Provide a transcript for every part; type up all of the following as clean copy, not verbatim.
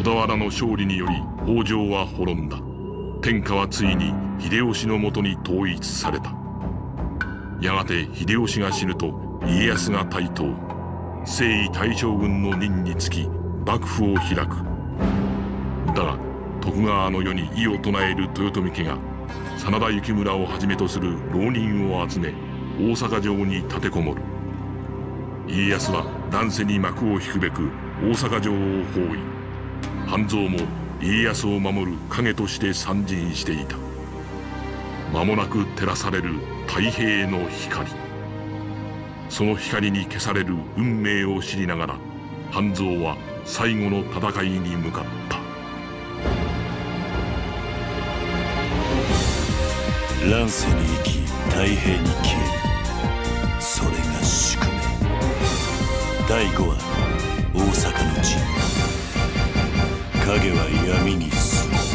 小田原の勝利により北条は滅んだ。天下はついに秀吉のもとに統一された。やがて秀吉が死ぬと家康が台頭。征夷大将軍の任につき幕府を開く。だが徳川の世に異を唱える豊臣家が真田幸村をはじめとする浪人を集め大阪城に立てこもる。家康は乱世に幕を引くべく大阪城を包囲。半蔵も家康を守る影として参陣していた。間もなく照らされる太平の光。その光に消される運命を知りながら半蔵は最後の戦いに向かった。 乱世に生き太平に消える、それが宿命。第5話大阪の陣。影は闇に住む。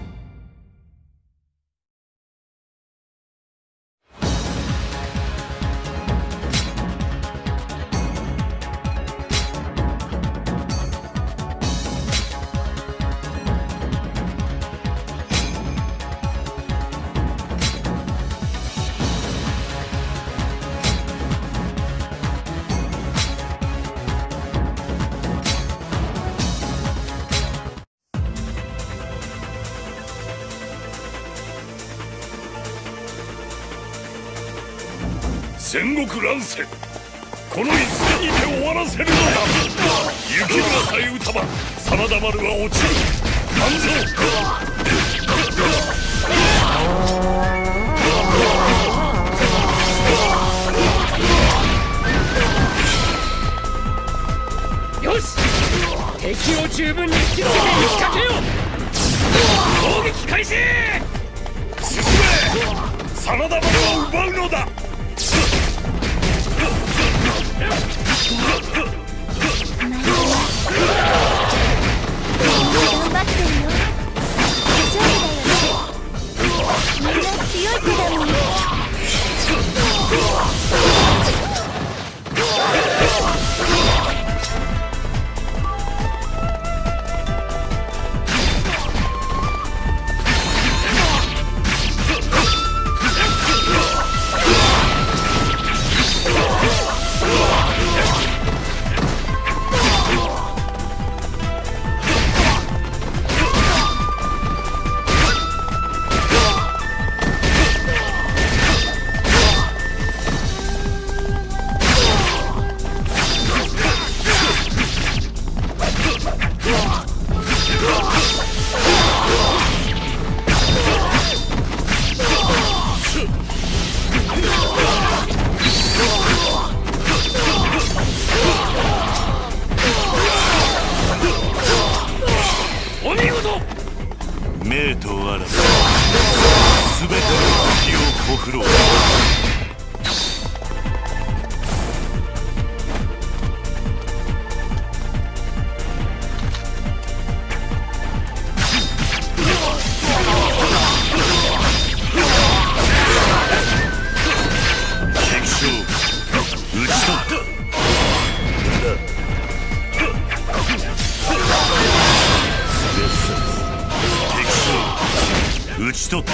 戦国乱世、この一戦にて終わらせるのだ。雪村さえ撃たば真田丸は落ちる。半蔵、 よし、敵を十分に引きつけて打ちかけよう。攻撃開始。 進め、真田丸を奪うのだ。 頑張ってるよ。大丈夫だよね。みんな強い子だもん。 命とあらず全ての敵をこふろう。敵将討ち取った。討ち取った。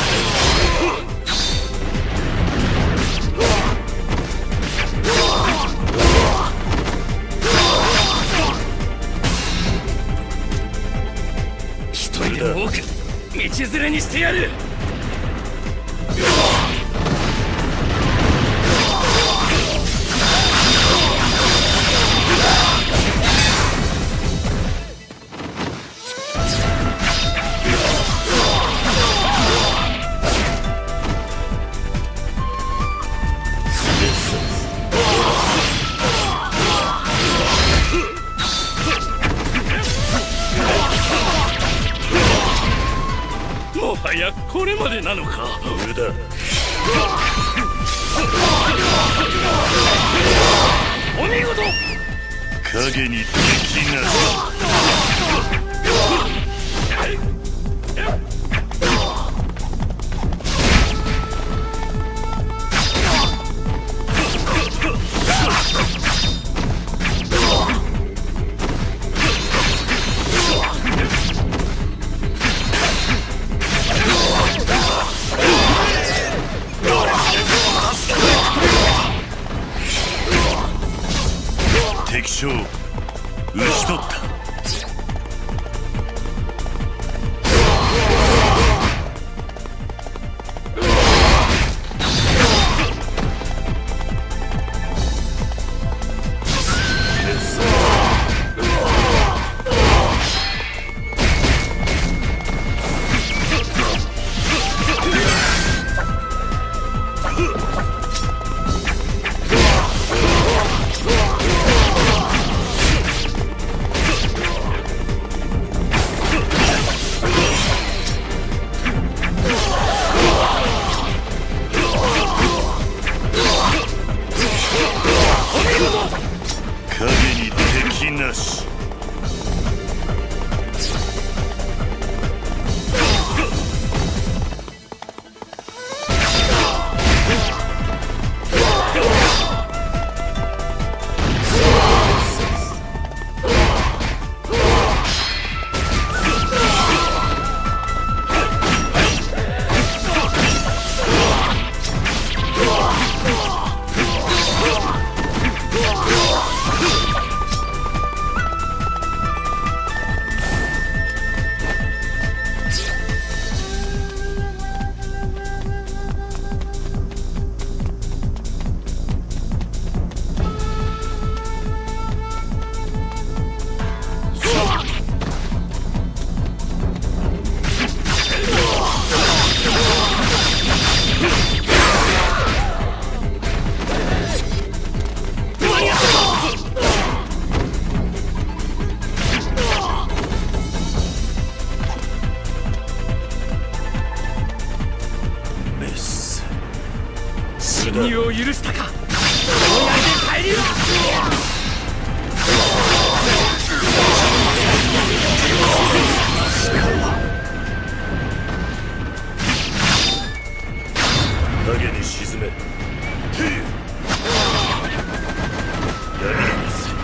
一人でも多く道連れにしてやる。もはやこれまでなのか。 無駄。 お見事。 影に敵なし。 将討ち取った。 影に敵なし。 侵入を許したか。この槍で帰りろ。 影に沈め。闇に見せ。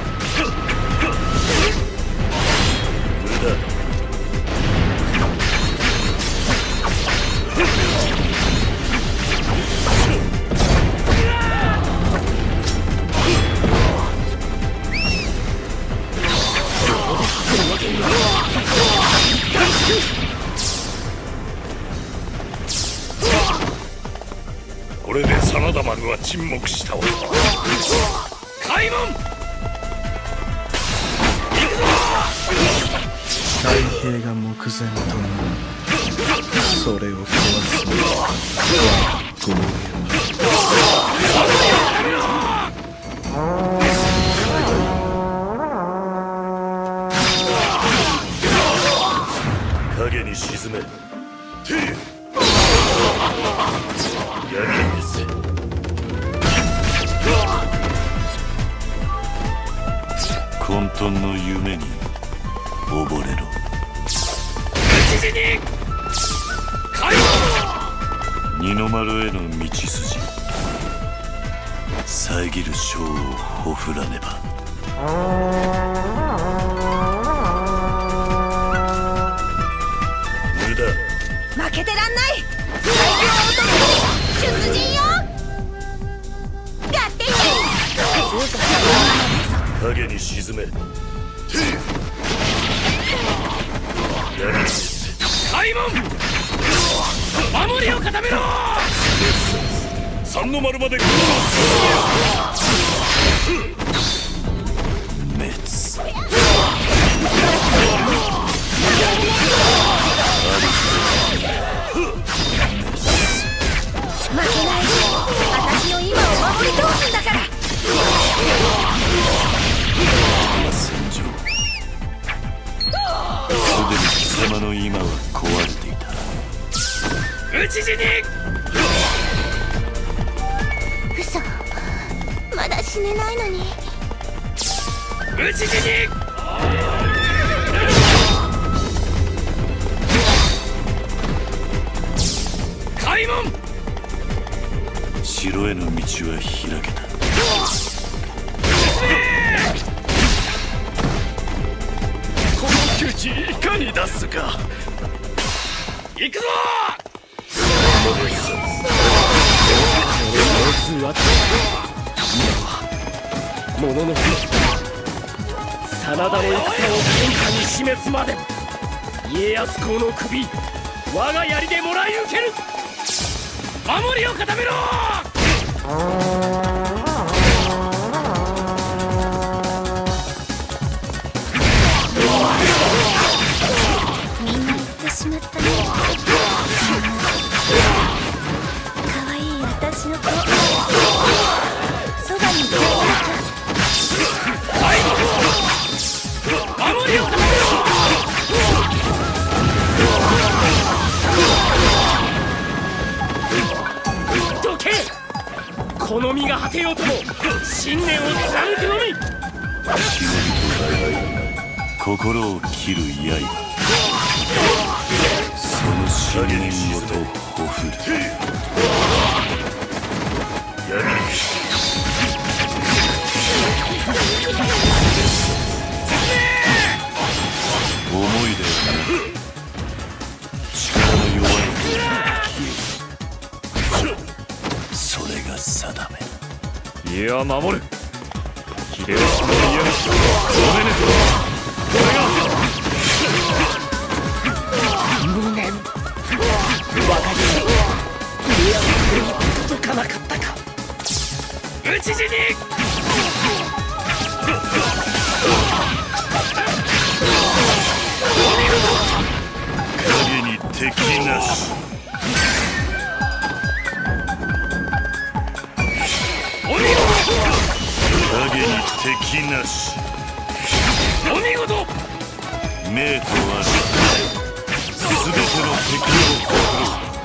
無駄。これで真田丸は沈黙したわ。開門。行くぞ。 太平が目前となる。それを壊すのは我が業よ。 影に沈め。闇に見せ。 混沌の夢に溺れろ。 討ち死に開門。 二の丸への道筋、遮る将をほふらねば。 無駄。 負けてらんない。最強男出陣よ。合点に影に沈め。闇に見せ。 開門。守りを固めろ。 三の丸まで。 滅。 負けない。私の今を守り通すんだから。 戦場。すでに貴様の今は壊れていた。 討ち死に。 嘘。まだ死ねないのに。 討ち死に。開門。 城への道は開けた。 この窮地いかに出すか。行くぞ。ものの真田の戦を天下に示すまで家康公の首我が槍でもらい受ける。守りを固めろ。 みんな行ってしまったね。かわいい私の子そばにいてあげなきゃ。 守りを固めろ。どけ。この身が果てようとも信念を貫くのみ。 心を切る刃、その信念ごとほふる。思いではなく力の弱い消え、それが定め。 いや守る。秀吉の家のおねねと無念。我が家家康に届かなかったか。討ち死に。 影に敵なし。影に敵なし。 お見事。 命とある全ての敵をほふる。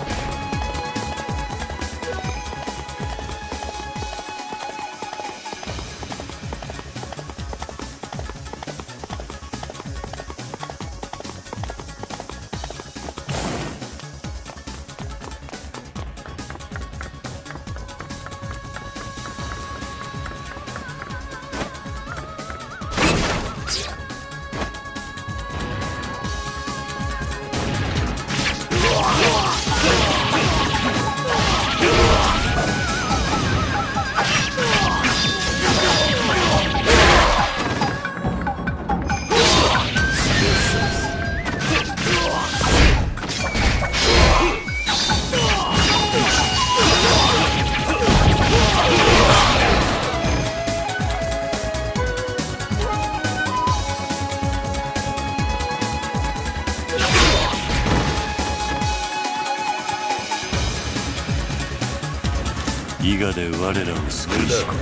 伊賀で我らを救いしこと。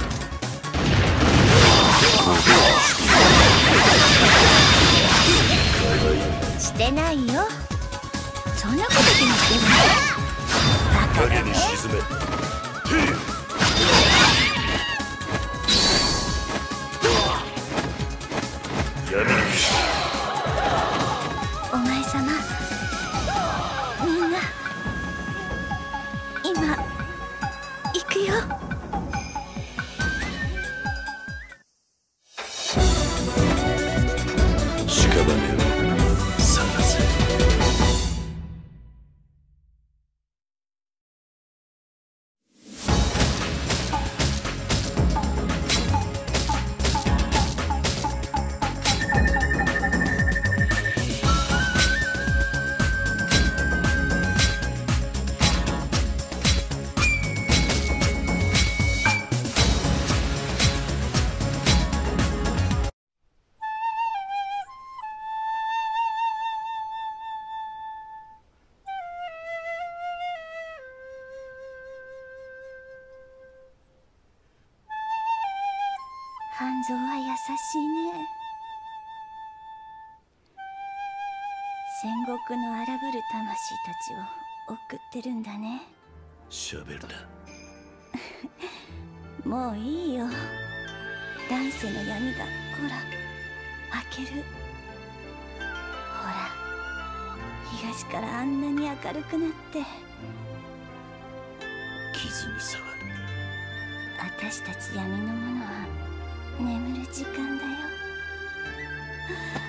してないよ。そんなこと決まってるの？バカだね。 沈め。 お前様、みんな今行くよ。 屍を探せ。 半蔵は優しいね。戦国の荒ぶる魂たちを送ってるんだね。 喋るな。 もういいよ。乱世の闇がほら明ける。ほら東からあんなに明るくなって。 傷に触る。 私たち闇の者は眠る時間だよ。